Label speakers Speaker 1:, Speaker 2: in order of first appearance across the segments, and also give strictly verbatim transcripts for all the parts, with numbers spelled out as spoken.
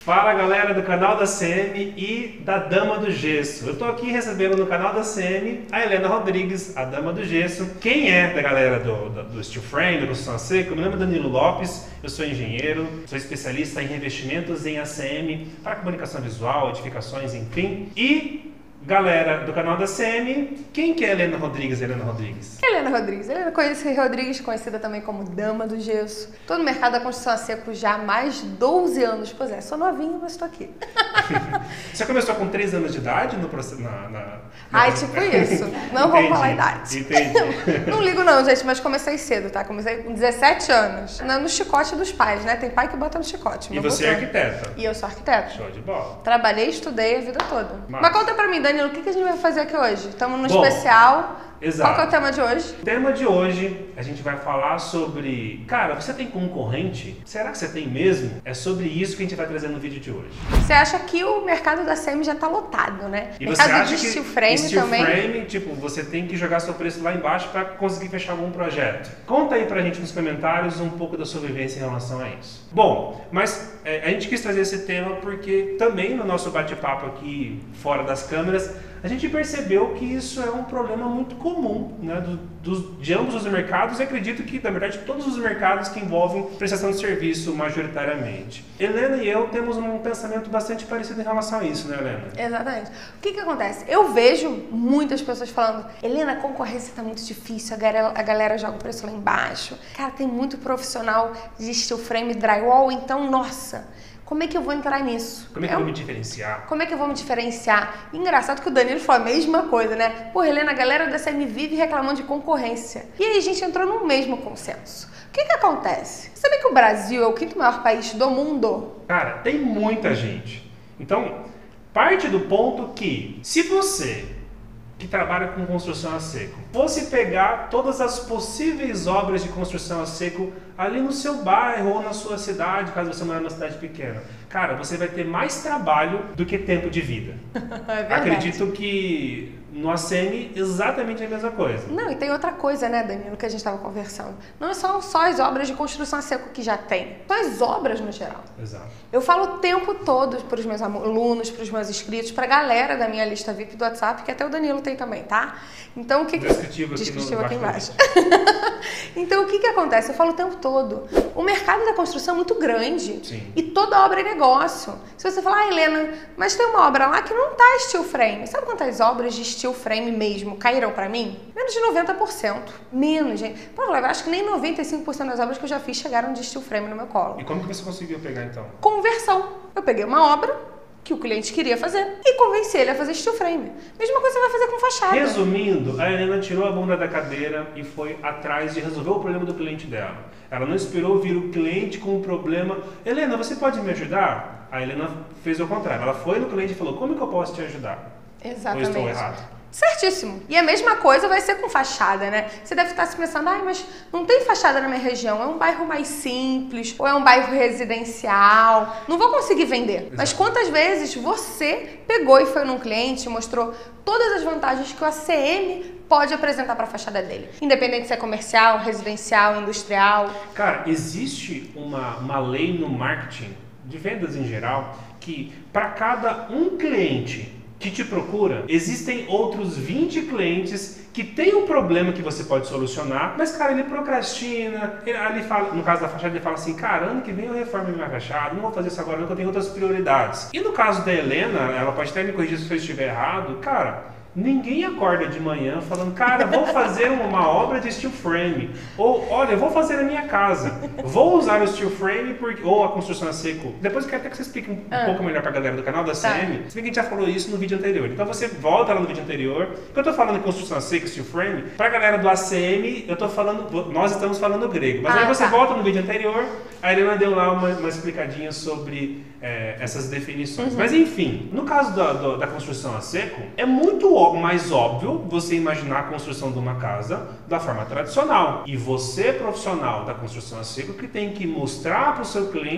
Speaker 1: Fala galera do canal da C M e da Dama do Gesso. Eu tô aqui recebendo no canal da C M a Helena Rodrigues, a Dama do Gesso. Quem é da galera do, do, do Steel Frame, da construção a seco? Meu nome é Danilo Lopes, eu sou engenheiro, sou especialista em revestimentos em A C M para comunicação visual, edificações, enfim. E galera do canal da C M, quem que é Helena Rodrigues, Helena Rodrigues?
Speaker 2: Helena Rodrigues. Helena Rodrigues, conhecida também como Dama do Gesso. Tô no mercado da construção a seco já há mais de doze anos. Pois é, sou novinha, mas tô aqui.
Speaker 1: Você começou com três anos de idade no processo? Na, na, na...
Speaker 2: Ai, tipo isso. Não vou falar a idade.
Speaker 1: Entendi.
Speaker 2: Não ligo não, gente, mas comecei cedo, tá? Comecei com dezessete anos. No chicote dos pais, né? Tem pai que bota no chicote.
Speaker 1: E você é arquiteta?
Speaker 2: E eu sou arquiteta.
Speaker 1: Show de bola.
Speaker 2: Trabalhei e estudei a vida toda.
Speaker 1: Mas,
Speaker 2: mas conta pra mim, Danilo, o que a gente vai fazer aqui hoje? Estamos no
Speaker 1: Bom,
Speaker 2: especial.
Speaker 1: Exato.
Speaker 2: Qual que é o tema de hoje?
Speaker 1: O tema de hoje, a gente vai falar sobre... Cara, você tem concorrente? Será que você tem mesmo? É sobre isso que a gente vai trazer no vídeo de hoje.
Speaker 2: Você acha que o mercado da C M já tá lotado, né?
Speaker 1: E
Speaker 2: mercado
Speaker 1: você acha
Speaker 2: de
Speaker 1: que
Speaker 2: steel frame
Speaker 1: steel
Speaker 2: também.
Speaker 1: frame, tipo, você tem que jogar seu preço lá embaixo para conseguir fechar algum projeto. Conta aí pra gente nos comentários um pouco da sua vivência em relação a isso. Bom, mas é, a gente quis trazer esse tema porque também no nosso bate-papo aqui fora das câmeras, a gente percebeu que isso é um problema muito comum, né, do, dos, de ambos os mercados, e acredito que, na verdade, todos os mercados que envolvem prestação de serviço majoritariamente. Helena e eu temos um pensamento bastante parecido em relação a isso, né, Helena?
Speaker 2: Exatamente. O que que acontece? Eu vejo muitas pessoas falando, Helena, a concorrência está muito difícil, a galera, a galera joga o preço lá embaixo. Cara, tem muito profissional de steel frame drywall, então, nossa... Como é que eu vou entrar nisso?
Speaker 1: Como é que
Speaker 2: é
Speaker 1: eu
Speaker 2: um...
Speaker 1: vou me diferenciar?
Speaker 2: Como é que eu vou me diferenciar? Engraçado que o Danilo falou a mesma coisa, né? Pô, Helena, a galera da C M vive reclamando de concorrência. E aí a gente entrou no mesmo consenso. O que que acontece? Você sabe que o Brasil é o quinto maior país do mundo?
Speaker 1: Cara, tem muita gente. Então, parte do ponto que, se você que trabalha com construção a seco fosse pegar todas as possíveis obras de construção a seco ali no seu bairro ou na sua cidade, caso você mora numa cidade pequena, cara, você vai ter mais trabalho do que tempo de vida.
Speaker 2: É verdade.
Speaker 1: Acredito que no A C M exatamente a mesma coisa.
Speaker 2: Não, e tem outra coisa, né, Danilo, que a gente estava conversando. Não são só as obras de construção a seco que já tem, são as obras no geral.
Speaker 1: Exato. Eu
Speaker 2: falo o tempo todo para os meus alunos, para os meus inscritos, para a galera da minha lista V I P do WhatsApp, que até o Danilo tem também, tá? Então o que
Speaker 1: Descritivo aqui,
Speaker 2: Descritivo
Speaker 1: no
Speaker 2: aqui embaixo. Então o que que acontece? Eu falo o tempo todo. O mercado da construção é muito grande.
Speaker 1: Sim.
Speaker 2: E toda obra é negócio. Se você falar, ah, Helena, mas tem uma obra lá que não tá steel frame. Sabe quantas obras de steel frame mesmo caíram para mim? Menos de noventa por cento. Menos, gente. Pô, eu acho que nem noventa e cinco por cento das obras que eu já fiz chegaram de steel frame no meu colo.
Speaker 1: E como que você conseguiu pegar então?
Speaker 2: Conversão. Eu peguei uma obra que o cliente queria fazer e convenci ele a fazer steel frame. Mesma coisa você vai fazer com fachada.
Speaker 1: Resumindo, a Helena tirou a bunda da cadeira e foi atrás de resolver o problema do cliente dela. Ela não esperou vir o cliente com um problema. Helena, você pode me ajudar? A Helena fez o contrário. Ela foi no cliente e falou, como que eu posso te ajudar?
Speaker 2: Exatamente.
Speaker 1: Ou estou errado?
Speaker 2: Certíssimo. E a mesma coisa vai ser com fachada, né? Você deve estar se pensando, ai, mas não tem fachada na minha região, é um bairro mais simples, ou é um bairro residencial, não vou conseguir vender. Exato. Mas quantas vezes você pegou e foi num cliente e mostrou todas as vantagens que o A C M pode apresentar para a fachada dele? Independente se é comercial, residencial, industrial.
Speaker 1: Cara, existe uma, uma lei no marketing, de vendas em geral, que para cada um cliente que te procura, existem outros vinte clientes que tem um problema que você pode solucionar, mas, cara, ele procrastina, ele, ele fala, no caso da fachada, ele fala assim, cara, ano que vem eu reformo minha fachada, não vou fazer isso agora não, porque eu tenho outras prioridades. E no caso da Helena, ela pode até me corrigir se eu estiver errado, cara, ninguém acorda de manhã falando, cara, vou fazer uma obra de steel frame. Ou, olha, eu vou fazer na minha casa. Vou usar o steel frame porque, ou a construção a seco. Depois eu quero até que você explique um,
Speaker 2: ah.
Speaker 1: um pouco melhor para a galera do canal da C M. Tá. Se bem que a gente já falou isso no vídeo anterior. Então você volta lá no vídeo anterior. Porque eu tô falando de construção a seco, steel frame. Para a galera do A C M, eu tô falando, nós estamos falando grego. Mas ah, aí você tá. volta no vídeo anterior, a Helena deu lá uma, uma explicadinha sobre é, essas definições. Uhum. Mas enfim, no caso da, da, da construção a seco, é muito mais óbvio você imaginar a construção de uma casa da forma tradicional. E você, profissional da construção a seco, que tem que mostrar para o seu cliente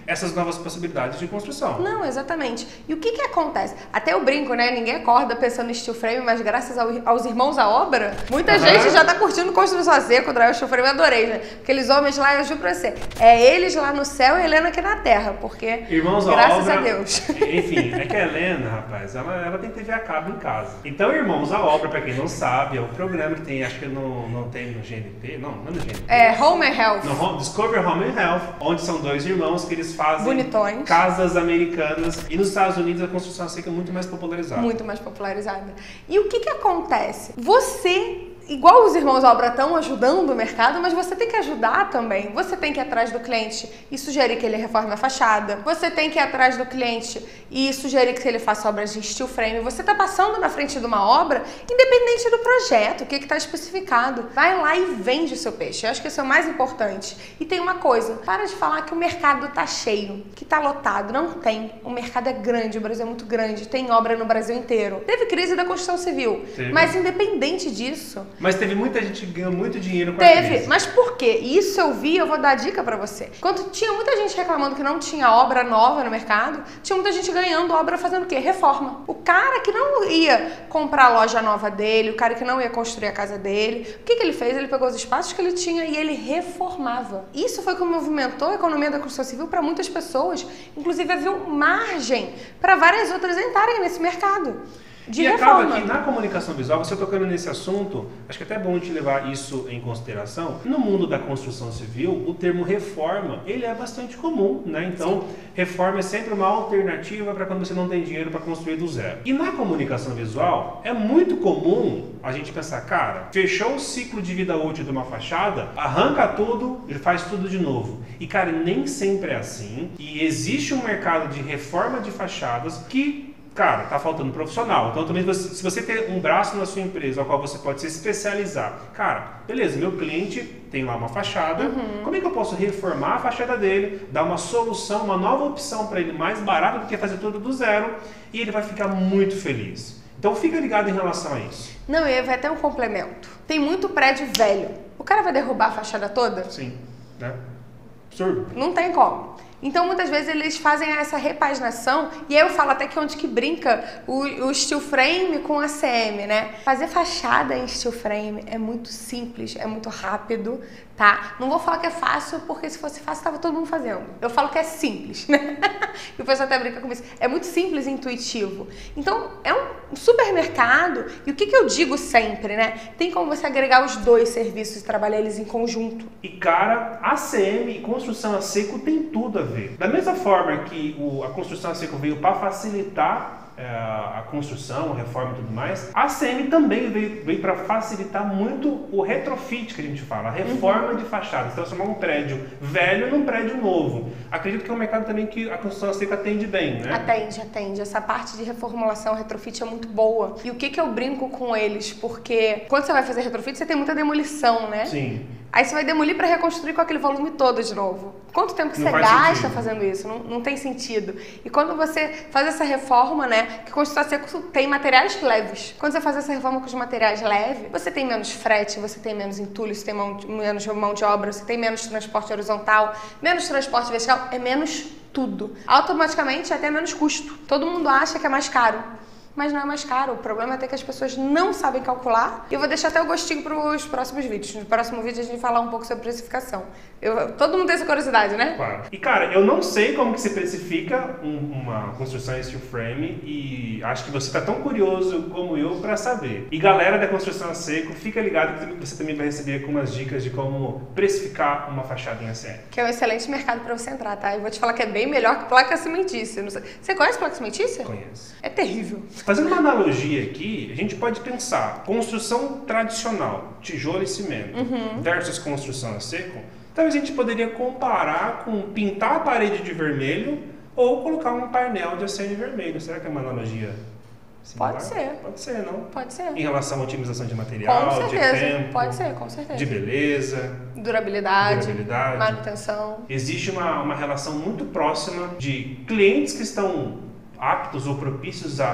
Speaker 1: essas novas possibilidades de construção.
Speaker 2: Não, exatamente. E o que que acontece? Até eu brinco, né? Ninguém acorda pensando em steel frame, mas graças ao, aos irmãos à obra, muita uhum. gente já tá curtindo construção a seco, o steel frame, eu adorei, né? Aqueles homens lá, eu juro pra você, é eles lá no céu e a Helena aqui na terra, porque
Speaker 1: irmãos
Speaker 2: graças
Speaker 1: à obra,
Speaker 2: a Deus.
Speaker 1: Enfim, é que a Helena, rapaz, ela, ela tem T V a cabo em casa. Então, Irmãos à Obra, pra quem não sabe, é um programa que tem, acho que não, não tem no G N T, não, não é no G N T.
Speaker 2: É, Home and Health.
Speaker 1: No Home, Discover Home and Health, onde são dois irmãos que eles fazem
Speaker 2: bonitões,
Speaker 1: casas americanas. E nos Estados Unidos a construção a seco é muito mais popularizada.
Speaker 2: Muito mais popularizada. E o que que acontece? Você... Igual os irmãos à obra estão ajudando o mercado, mas você tem que ajudar também. Você tem que ir atrás do cliente e sugerir que ele reforme a fachada. Você tem que ir atrás do cliente e sugerir que ele faça obras de steel frame. Você está passando na frente de uma obra, independente do projeto, o que está especificado. Vai lá e vende o seu peixe. Eu acho que isso é o mais importante. E tem uma coisa, para de falar que o mercado está cheio, que está lotado. Não tem. O mercado é grande, o Brasil é muito grande, tem obra no Brasil inteiro. Teve crise da construção civil, Teve. mas independente disso...
Speaker 1: Mas teve muita gente que ganhou muito dinheiro com
Speaker 2: teve,
Speaker 1: a crise.
Speaker 2: Mas por quê? Isso eu vi, eu vou dar dica pra você. Quando tinha muita gente reclamando que não tinha obra nova no mercado, tinha muita gente ganhando obra fazendo o quê? Reforma. O cara que não ia comprar a loja nova dele, o cara que não ia construir a casa dele, o que que ele fez? Ele pegou os espaços que ele tinha e ele reformava. Isso foi o que movimentou a economia da construção civil para muitas pessoas. Inclusive, havia margem para várias outras entrarem nesse mercado. De
Speaker 1: e
Speaker 2: reforma.
Speaker 1: Acaba que na comunicação visual, você tocando nesse assunto, acho que é até bom a gente levar isso em consideração. No mundo da construção civil, o termo reforma, ele é bastante comum, né? Então, Sim. reforma é sempre uma alternativa para quando você não tem dinheiro para construir do zero. E na comunicação visual, é muito comum a gente pensar, cara, fechou o ciclo de vida útil de uma fachada, arranca tudo e faz tudo de novo. E, cara, nem sempre é assim. E existe um mercado de reforma de fachadas que... Cara, tá faltando profissional. Então, também, se você ter um braço na sua empresa ao qual você pode se especializar, cara, beleza, meu cliente tem lá uma fachada, uhum. como é que eu posso reformar a fachada dele, dar uma solução, uma nova opção para ele mais barata do que fazer tudo do zero, e ele vai ficar muito feliz. Então, fica ligado em relação a isso.
Speaker 2: Não, e vai até um complemento. Tem muito prédio velho. O cara vai derrubar a fachada toda?
Speaker 1: Sim, né? Absurdo.
Speaker 2: Não tem como. Então, muitas vezes, eles fazem essa repaginação, e aí eu falo até que onde que brinca o, o steel frame com a C M, né? Fazer fachada em steel frame é muito simples, é muito rápido, tá? Não vou falar que é fácil, porque se fosse fácil, tava todo mundo fazendo. Eu falo que é simples, né? E o pessoal até brinca com isso. É muito simples e intuitivo. Então, é um supermercado, e o que que eu digo sempre, né? Tem como você agregar os dois serviços e trabalhar eles em conjunto.
Speaker 1: E, cara, a C M e construção a seco tem tudo a ver. Da mesma forma que o, a construção a seco veio para facilitar é, a construção, a reforma e tudo mais, a C M também veio, veio para facilitar muito o retrofit que a gente fala, a reforma uhum. de fachadas, transformar um prédio velho num prédio novo. Acredito que é um mercado também que a construção a seco atende bem, né?
Speaker 2: Atende, atende. Essa parte de reformulação, retrofit é muito boa. E o que que eu brinco com eles? Porque quando você vai fazer retrofit, você tem muita demolição, né?
Speaker 1: Sim.
Speaker 2: Aí você vai demolir para reconstruir com aquele volume todo de novo. Quanto tempo que não você gasta sentido. fazendo isso? Não, não tem sentido. E quando você faz essa reforma, né, que construção a seco tem materiais leves. Quando você faz essa reforma com os materiais leves, você tem menos frete, você tem menos entulho, você tem mão, menos mão de obra, você tem menos transporte horizontal, menos transporte vertical, é menos tudo. Automaticamente é até menos custo. Todo mundo acha que é mais caro. Mas não é mais caro. O problema é até que as pessoas não sabem calcular. E eu vou deixar até o gostinho para os próximos vídeos. No próximo vídeo a gente vai falar um pouco sobre precificação. Eu, todo mundo tem essa curiosidade, né?
Speaker 1: Claro. E cara, eu não sei como que se precifica um, uma construção em steel frame e acho que você está tão curioso como eu para saber. E galera da construção a seco, fica ligado que você também vai receber algumas dicas de como precificar uma fachada em A C M.
Speaker 2: Que é um excelente mercado para você entrar, tá? Eu vou te falar que é bem melhor que placa cimentícia. Não sei. Você conhece placa cimentícia?
Speaker 1: Conheço.
Speaker 2: É terrível.
Speaker 1: Fazendo uma analogia aqui, a gente pode pensar construção tradicional, tijolo e cimento, uhum. versus construção a seco. Talvez a gente poderia comparar com pintar a parede de vermelho ou colocar um painel de acene vermelho. Será que é uma analogia similar?
Speaker 2: Pode ser.
Speaker 1: Pode ser, não?
Speaker 2: Pode ser.
Speaker 1: Em relação à otimização de material,
Speaker 2: com certeza.
Speaker 1: de tempo,
Speaker 2: pode ser, com certeza.
Speaker 1: de beleza,
Speaker 2: durabilidade,
Speaker 1: durabilidade.
Speaker 2: manutenção.
Speaker 1: Existe uma, uma relação muito próxima de clientes que estão aptos ou propícios a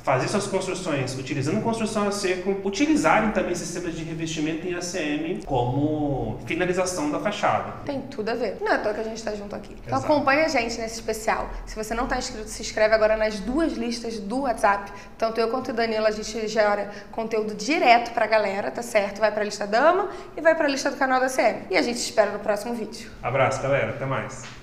Speaker 1: fazer suas construções utilizando construção a seco, utilizarem também sistemas de revestimento em A C M como finalização da fachada.
Speaker 2: Tem tudo a ver. Não é à toa que a gente está junto aqui. Então
Speaker 1: Exato.
Speaker 2: acompanha a gente nesse especial. Se você não está inscrito, se inscreve agora nas duas listas do WhatsApp. Tanto eu quanto o Danilo, a gente gera conteúdo direto pra galera, tá certo? Vai pra lista dama e vai pra lista do canal da A C M. E a gente te espera no próximo vídeo.
Speaker 1: Abraço, galera. Até mais.